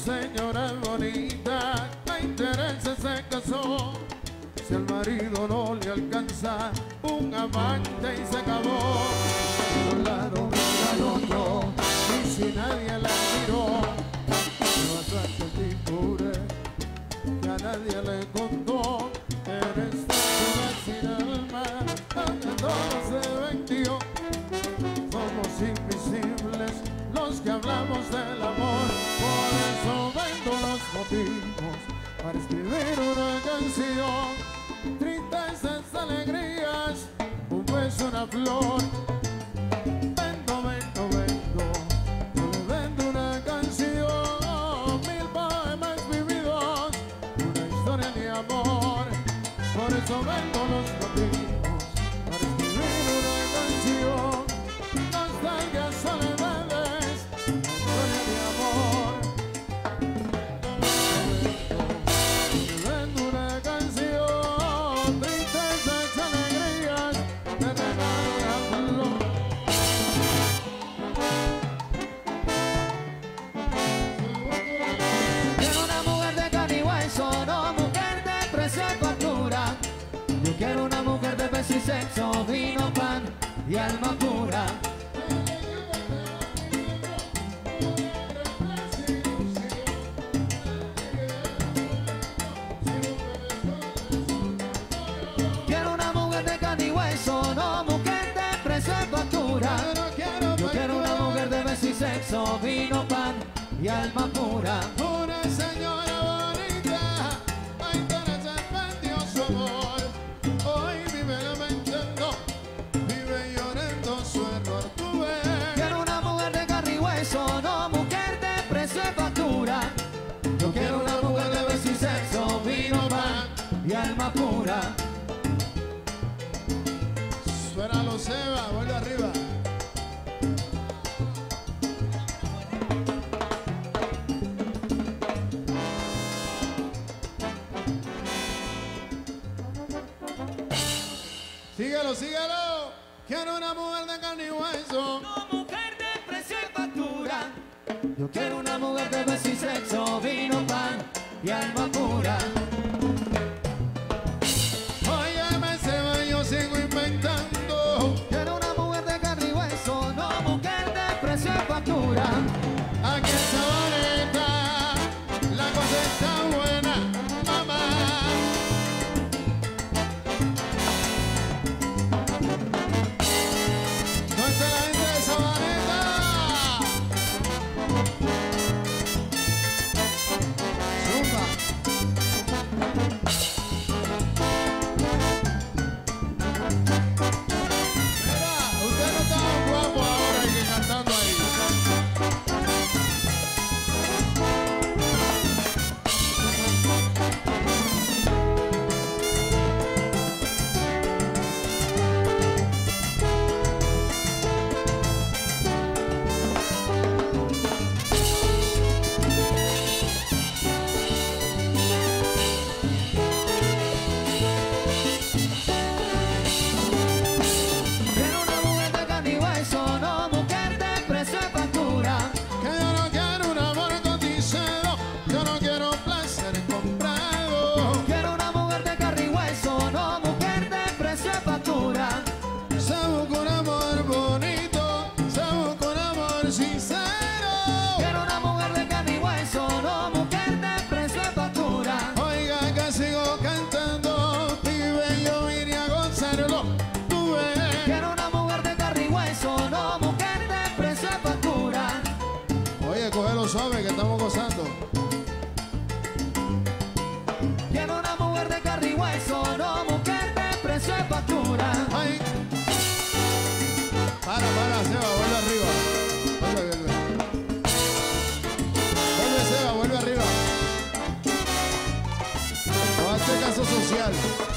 señora bonita, a intereses se casó. Si al marido no le alcanza, un amante y se acabó. De un lado mira al otro, y si nadie la miró, se va a figure que a nadie le contó. En esta ciudad sin alma, donde todo se vendió, somos invisibles los que hablamos del amor. Por eso vendo los motivos para escribir una canción. Tristezas, alegrías, un beso, una flor. Vendo una canción, 1000 poemas vividos, una historia de amor. Por eso vendo los motivos para escribir una canción. Nostalgia, soledades, historia de amor. Vendo una canción, tristezas, alegrías, te regalo una flor. Quiero una mujer de carne y hueso, no mujer de precio y factura. Yo quiero una mujer de beso y sexo, vino, pan y alma pura. Quiero una mujer de carne y hueso, no mujer de precio y factura. Yo quiero una mujer de beso y sexo, vino, pan y alma pura. Una señora bonita, a intereses vendió su amor. Hoy vive lamentando, vive llorando su error. Tú ves. Quiero una mujer de carne y hueso, no mujer de precio y factura. Yo quiero una mujer de beso y sexo, vino, pan y alma pura. Suéralo, Seba, vuelve arriba. Síguelo, síguelo. Quiero una mujer de carne y hueso. No mujer de precio y factura. Yo quiero una mujer de beso y sexo, vino, pan y alma pura. Óyeme, Seba, yo sigo inventando. Quiero una mujer de carne y hueso, no mujer de precio y factura. Aquí en Sabaneta la cosa está buena, mamá. ¿Dónde está la gente de Sabaneta? Zumba. Mira, usted no está tan guapo ahora que cantando ahí. Quiero una mujer de carne y hueso, no mujer de precio y factura. Que yo no quiero un amor cotizado, yo no quiero placer comprado. Quiero una mujer de carne y hueso, no mujer de precio y factura. Se busca un amor bonito, se busca un amor sincero. Quiero una mujer de carne y hueso, no mujer de precio y factura. Oiga que sigo cantando, pibe, yo vine a gozarlo. Tú ves. Quiero una mujer de carne y hueso, no mujer de precio y factura. Oye, cógelo suave que estamos gozando. Quiero una mujer de carne y hueso, no mujer de precio y factura. Ay. Para, Seba, vuelve arriba. Vuelve. Vuelve, Seba, vuelve arriba. No hace caso social.